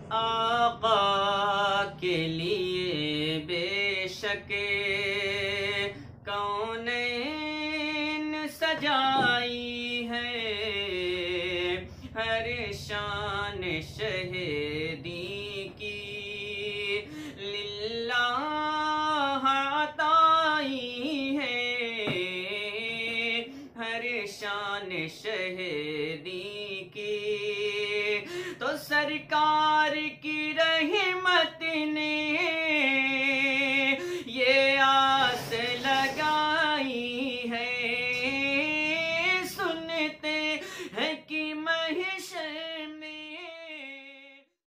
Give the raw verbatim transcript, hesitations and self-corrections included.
आका के लिए बेशक कौनैन सजाई है, हर शान शहीदी की लिल्लाह अताई है, हर शान शहीदी की। तो सरकार की रहमत ने